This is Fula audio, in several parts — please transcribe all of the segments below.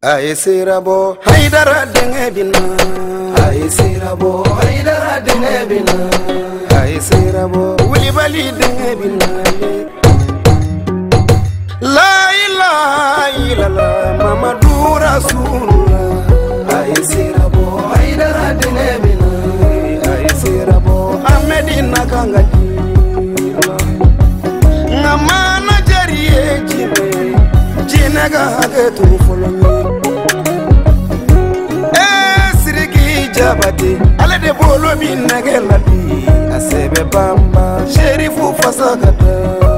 Aye sirabo haidara denge bina. Aye sirabo haidara denge bina. Aye sirabo wili bali denge bina. La ilaha illallah Muhammadur Rasulullah. Aye sirabo haidara denge bina. Aye sirabo Ahmedina kangadi. Ngamana jariye jime jinaga hagetu folonye. Ale de bolo bin nagelati asebe bamba sherifu fasakata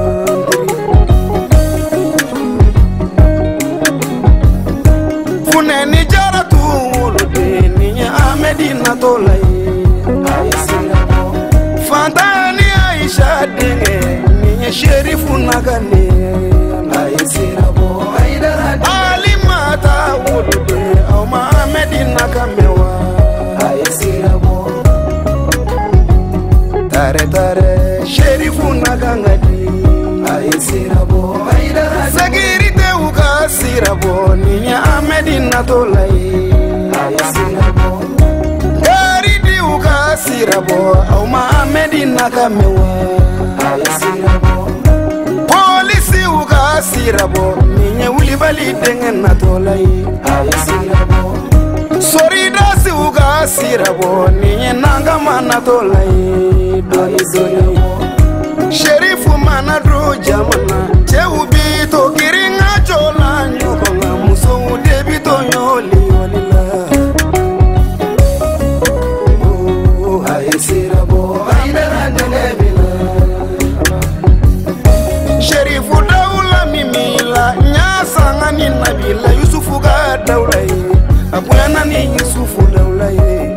funeni jaratu wulude ninya Ahmedina tolai ayisirabo fantani Aisha denge ninya sherifu nagane ayisirabo alimata wulude au Ahmedina kamewa. Tare tare sherifu nagangadi ayisirabo sagirite uka sirabo ninya Ahmedina tolai ayisirabo garidi uka sirabo au Ahmedina kamewa ayisirabo polisi uka sirabo ninya ulibali dengan natolai ayisirabo sorida si uka sirabo ninya nanga mana tolai. Sherifu manadro jamana cheubi to kiringa chola nyokonga muso debito nyoli walila. Oh ayesirabo aidara denebila. Sherifu daula mimila nyasanga ni nabila Yusufu ga daulai abuyana ni Yusufu daulai.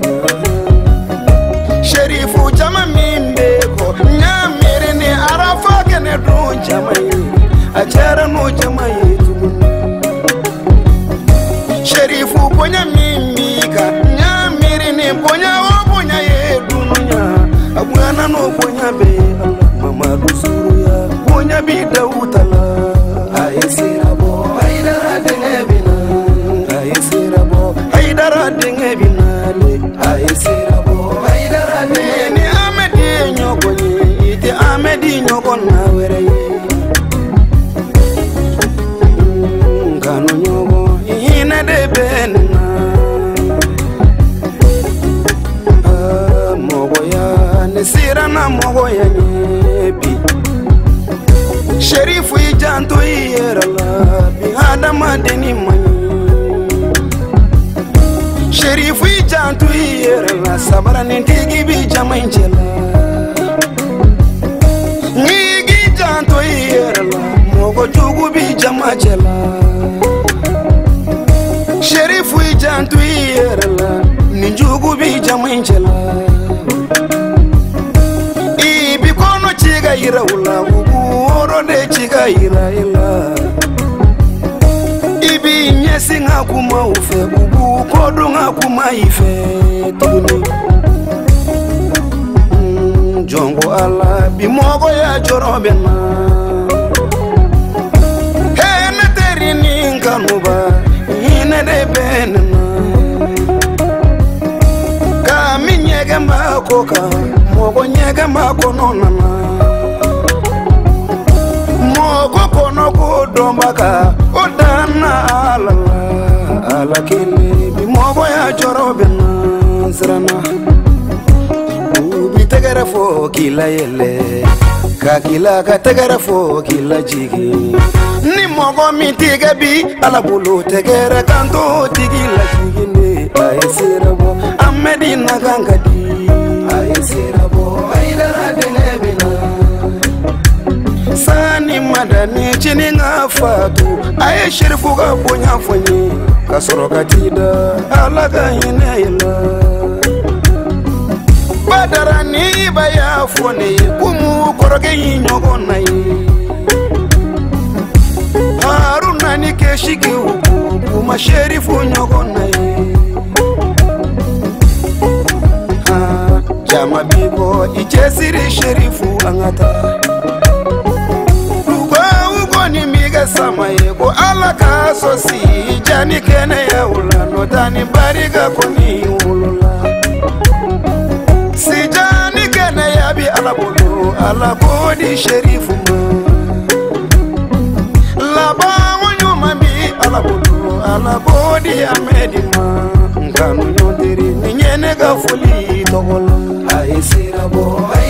Sherifu jama mimbeko nyamere ni arafa kene don jamai ajara no jamai tugun. Sherifu ponya mimbika nyamere ni ponya o ponya ye dunya abwana no ponya be mama rusuru ya ponya bi dautala ayesirabo aidara dengebina ayesirabo aidara dengebina ayesirabo ni Ahmedi nyokoni ite Ahmedi nyokona were ngano nyoko ina de benna mogoya ne sirana mogoya nyebi sherifu ijanto iyerala bi adama deni mani sherifu ijanto iyerala sabara nintigi bi jamainjela nigi janto iyerala mogo jugu bi jamajela sherifu ijanto iyerala ninjugu bi jamainjela ibi kono chiga ira ula ubu oro de chiga ira ila ibi nyesi ngakuma ufe ubu kodo ngakuma ife tuni jongo ala bimogo ya jorobena hene terini nkanuba hine de benena kami nyege makoka mogo nyege makononana mogo kono kudombaka odana ala kele bimogo ya jorobena zrana tegara fo kila yele ka kila ka tegara fo kila jigi ni mogo mi tiga bi ala bulu tegara kanto tigila jigi ne ayesirabo Ahmedina gangadi ayesirabo aidara denebina sani madani chini ngafatu aye sherifu ga bonya fonyi kasoro katida ala ga hinela badarani baya fone kumu koroge nyoko nai haruna ni keshiki kuma sherifu nyoko nai jama bibo ichesiri sherifu angata lugo ugo ni miga samaye ko alaka sosi jani kene notani barika koni wolola sijani kana yabi alabolo alabodi sherifu laba wonyuma bi alabolo alabodi amedima nganu nyodiri nyene gafuli togola aisira bo